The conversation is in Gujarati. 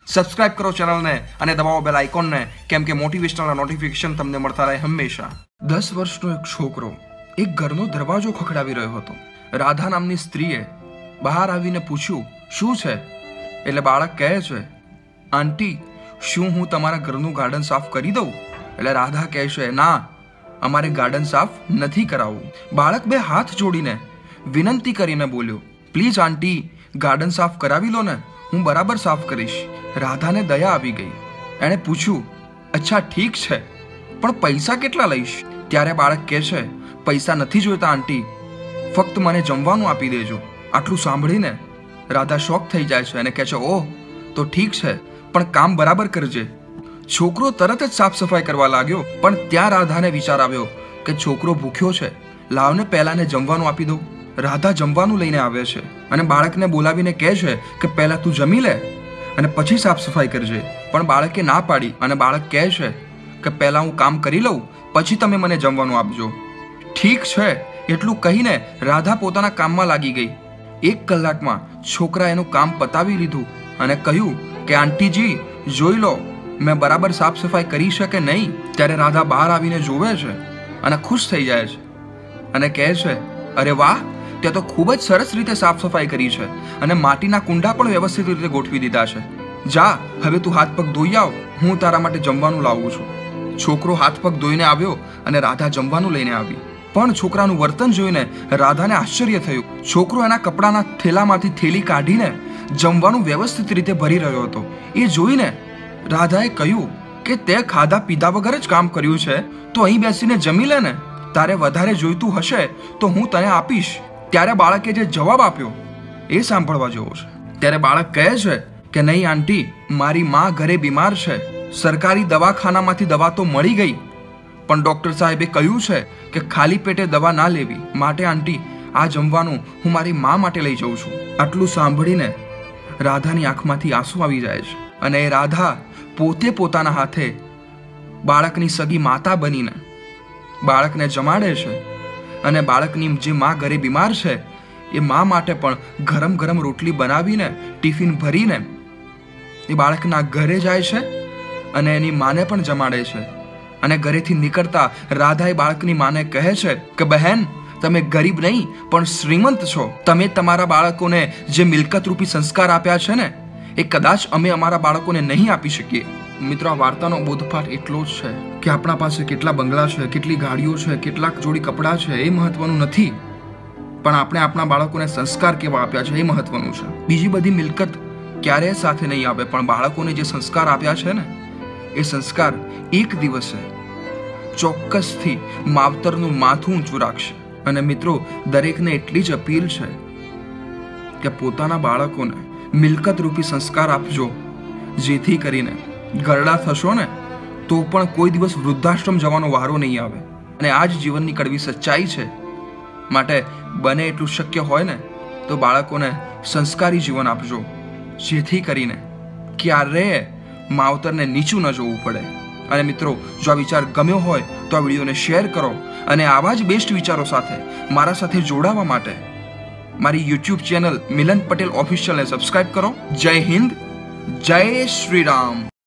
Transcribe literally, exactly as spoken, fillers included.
સબસ્ક્રાઇબ કરો ચેનલને અને દબાવો બેલ આઇકોનને, કેમ કે મોટિવેશનલ નોટિફિકેશન તમને મળતા રહે હંમેશા. દસ વર્ષનો એક છોકરો એક ઘરનો દરવાજો ખખડાવી રહ્યો હતો. રાધા નામની સ્ત્રીએ બહાર આવીને પૂછ્યું, શું છે? એટલે બાળક કહે છે, આંટી, શું હું તમારા ઘરનું ગાર્ડન સાફ કરી દઉં? એટલે રાધા કહે છે, ના, અમારે ગાર્ડન સાફ નથી કરાવવું. બાળક બે હાથ જોડીને વિનંતી કરીને બોલ્યો, પ્લીઝ આંટી, ગાર્ડન સાફ કરાવી લો ને, હું બરાબર સાફ કરીશ. રાધાને દયા આવી ગઈ. એણે પૂછ્યું, અચ્છા ઠીક છે, પણ પૈસા કેટલા લઈશ? ત્યારે બાળક કહે છે, પૈસા નથી જોઈતા આંટી, ફક્ત મને જમવાનું આપી દેજો. આટલું સાંભળીને રાધા શોક થઈ જાય છે અને કહે છે, ઓહ, તો ઠીક છે, પણ કામ બરાબર કરજે. છોકરો તરત જ સાફ સફાઈ કરવા લાગ્યો, પણ ત્યાં રાધાને વિચાર આવ્યો કે છોકરો ભૂખ્યો છે, લાવને પહેલાને જમવાનું આપી દો. રાધા જમવાનું લઈને આવે છે અને બાળકને બોલાવીને કહે છે કે પહેલા તું જમી લે અને પછી સાફ સફાઈ કરજે. પણ બાળકે ના પાડી અને બાળક કહે છે કે પહેલા હું કામ કરી લઉં, પછી તમે મને જમવાનું આપજો. ઠીક છે, એટલું કહીને રાધા પોતાના કામમાં લાગી ગઈ. એક કલાકમાં છોકરા એનું કામ પતાવી લીધું અને કહ્યું કે આંટીજી, જોઈ લો મેં બરાબર સાફ સફાઈ કરી છે કે નહીં. ત્યારે રાધા બહાર આવીને જોવે છે અને ખુશ થઈ જાય છે અને કહે છે, અરે વાહ, તે તો ખૂબ જ સરસ રીતે સાફ સફાઈ કરી છે અને માટીના કુંડા પણ વ્યવસ્થિત રીતે ગોઠવી દીધા છે. જા, હવે તું હાથ પગ ધોઈ આવ, હું તારા માટે જમવાનું લાવું છું. છોકરો હાથ પગ ધોઈને આવ્યો અને રાધા જમવાનું લઈને આવી. પણ છોકરાનું વર્તન જોઈને રાધાને આશ્ચર્ય થયું. છોકરો એના કપડાના થેલામાંથી થેલી કાઢીને જમવાનું વ્યવસ્થિત રીતે ભરી રહ્યો હતો. એ જોઈને રાધાએ કહ્યું કે તે ખાધા પીધા વગર જ કામ કર્યું છે, તો અહીં બેસીને જમી લે ને, તારે વધારે જોઈતું હશે તો હું તને આપીશ. ત્યારે બાળકે જે જવાબ આપ્યો એ સાંભળવા જેવો છે. ત્યારે બાળક કહે છે કે નહીં આંટી, મારી માં ઘરે બીમાર છે, સરકારી દવાખાનામાંથી દવા તો મળી ગઈ, પણ ડોક્ટર સાહેબે કહ્યું છે કે ખાલી પેટે દવા ના લેવી, માટે આંટી આ જમવાનું હું મારી માં માટે લઈ જઉં છું. આટલું સાંભળીને રાધાની આંખમાંથી આંસુ આવી જાય છે અને એ રાધા પોતે પોતાના હાથે બાળકની સગી માતા બનીને બાળકને જમાડે છે અને બાળકની જે માં ઘરે બીમાર છે એ માં માટે પણ ગરમ ગરમ રોટલી બનાવીને ટિફિન ભરીને એ બાળકના ઘરે જાય છે અને એની માને પણ જમાડે છે. અને ઘરેથી નીકળતા રાધા એ બાળકની માને કહે છે કે બહેન, તમે ગરીબ નહીં પણ શ્રીમંત છો. તમે તમારા બાળકોને જે મિલકત રૂપી સંસ્કાર આપ્યા છે ને, એ કદાચ અમે અમારા બાળકોને નહીં આપી શકીએ. મિત્રો, આ વાર્તાનો બોધપાઠ એટલો જ છે કે આપણા પાસે કેટલા બંગલા છે, કેટલી ગાડીઓ છે, કેટલાક જોડી કપડાં છે, એ મહત્વનું નથી, પણ આપણે આપણા બાળકોને સંસ્કાર કેવા આપ્યા છે એ મહત્વનું છે. બીજી બધી મિલકત ક્યારેય સાથે નહીં આવે, પણ બાળકોને જે સંસ્કાર આપ્યા છે ને, એ સંસ્કાર એક દિવસે ચોક્કસથી માવતરનું માથું ઊંચું રાખશે. અને મિત્રો, દરેકને એટલી જ અપીલ છે કે પોતાના બાળકોને મિલકત રૂપી સંસ્કાર આપજો, જેથી કરીને ગરડા થશો ને તો પણ કોઈ દિવસ વૃદ્ધાશ્રમ જવાનો વારો નહીં આવે. અને આ જ જીવનની કડવી સચ્ચાઈ છે. માટે બને એટલું શક્ય હોય ને તો બાળકોને સંસ્કારી જીવન આપજો, જેથી કરીને ક્યારેય માવતરને નીચું ન જોવું પડે. અને મિત્રો, જો આ વિચાર ગમ્યો હોય તો આ વિડીયોને શેર કરો અને આવા જ બેસ્ટ વિચારો સાથે મારા સાથે જોડાવા માટે મારી યુટ્યુબ ચેનલ મિલન પટેલ ઓફિશિયલને સબસ્ક્રાઇબ કરો. જય હિન્દ, જય શ્રી રામ.